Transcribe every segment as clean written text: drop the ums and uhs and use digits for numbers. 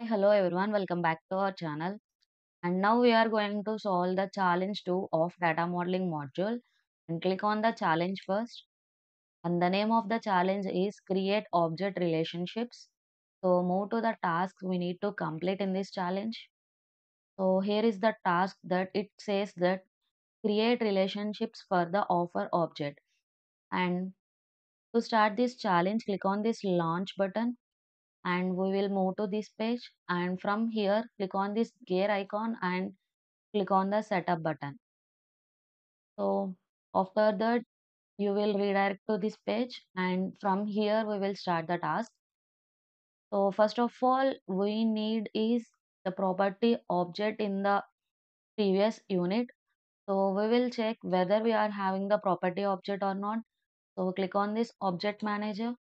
Hello everyone, welcome back to our channel. And now we are going to solve the challenge 2 of data modeling module. And click on the challenge first. And the name of the challenge is create object relationships. So move to the task we need to complete in this challenge. So here is the task that it says that create relationships for the offer object. And to start this challenge, click on this launch button and we will move to this page, and from here click on this gear icon and click on the setup button. So after that you will redirect to this page, and from here we will start the task. So first of all we need is the property object in the previous unit. So we will check whether we are having the property object or not. So click on this object manager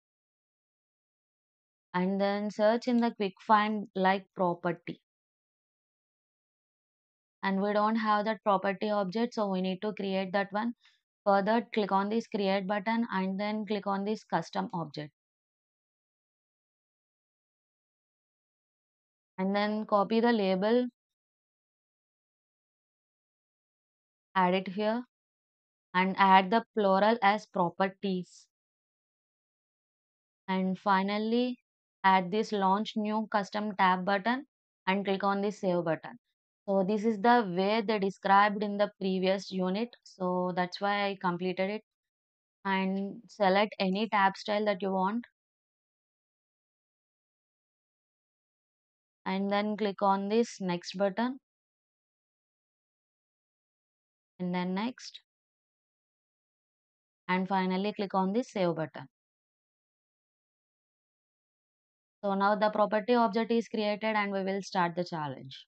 and then search in the quick find like property, and we don't have that property object, so we need to create that one. Further, click on this create button and then click on this custom object, and then copy the label, add it here, and add the plural as properties, and finally add this launch new custom tab button and click on this save button. So this is the way they described in the previous unit, so that's why I completed it. And select any tab style that you want and then click on this next button and then next, and finally click on this save button. So now the property object is created and we will start the challenge.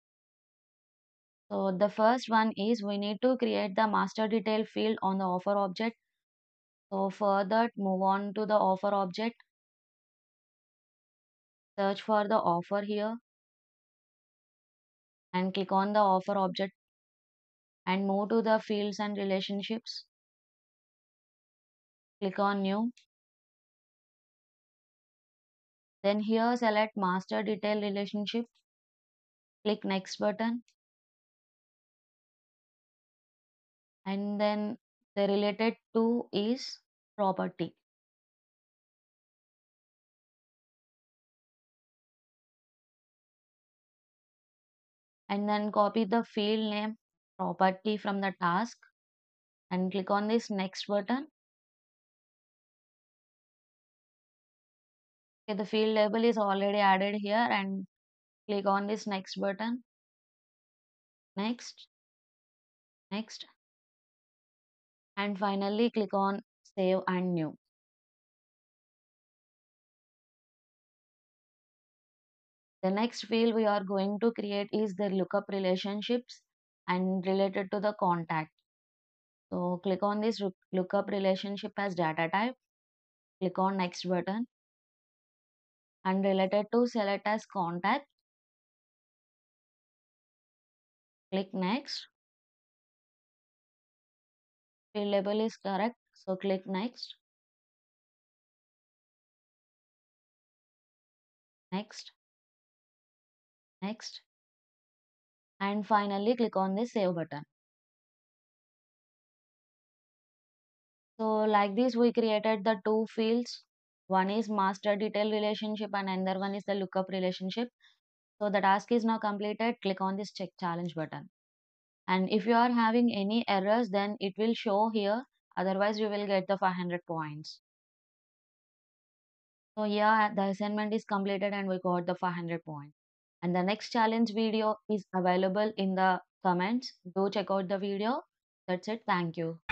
So the first one is we need to create the master detail field on the offer object. So for that move on to the offer object, search for the offer here and click on the offer object and move to the fields and relationships. Click on new. Then here select master detail relationship. Click next button and then the related to is property, and then copy the field name property from the task and click on this next button. Okay, the field label is already added here and click on this next button, next, next, and finally click on save and new. The next field we are going to create is the lookup relationships and related to the contact. So click on this lookup relationship as data type, click on next button, and related to select as contact, click next. Field label is correct, so click next, next, next, and finally click on the save button. So like this we created the two fields. One is master detail relationship and another one is the lookup relationship. So the task is now completed. Click on this check challenge button. And if you are having any errors, then it will show here. Otherwise you will get the 500 points. So yeah, the assignment is completed and we got the 500 points. And the next challenge video is available in the comments. Do check out the video. That's it. Thank you.